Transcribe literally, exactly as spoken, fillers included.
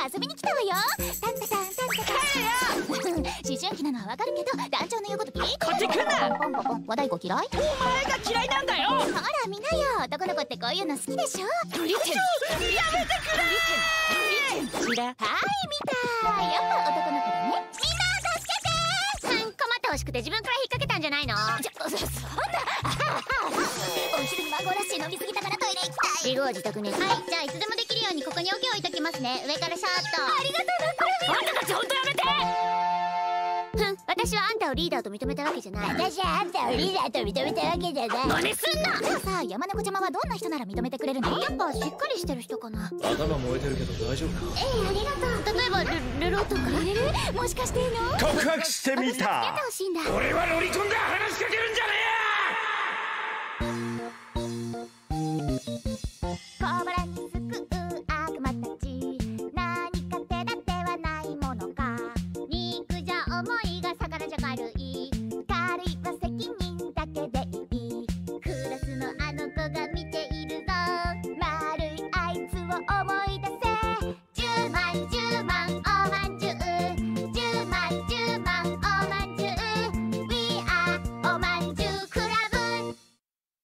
遊びに来たわよ。タンタタンタンタタン。思春期なのはわかるけど、団長の言うこと聞いて。 こっち来んな。 ポンポンポン。和太鼓嫌い？ お前が嫌いなんだよ。 ほら見なよ、男の子ってこういうの好きでしょ。 ブリテン、やめてくれ。ブリテン、ブリテン、チラ。 はい、見た。やっぱ男の子だね。みんな助けて。困ってほしくて自分から引っ掛けたんじゃないの？ちょ、そ、そんな。お昼に孫らしい飲みすぎたからトイレ行きたい。リグは自宅に。はい、じゃあいつでもできるようにここに桶置いときますね。上からシャーッと。ありがとうな、これ。 あんたたち本当やめて。 ふん、私はあんたをリーダーと認めたわけじゃない。私はあんたをリーダーと認めたわけじゃない。 真似すんな。 じゃあさ、山猫ちゃまはどんな人なら認めてくれるの？やっぱしっかりしてる人かな。 頭燃えてるけど大丈夫か？ ええ、ありがとう。例えばルルロとか。えー、もしかしての？ 告白してみた。 付き合ってほしいんだ。 俺はロリコンで話しかけるんじゃね小腹にすくう悪魔たち、何か手立てはないものか。肉じゃ重いが魚じゃ軽い、軽いは責任だけでいい。クラスのあの子が見ているぞ、丸いあいつを思い出せ。じゅうまんじゅうまん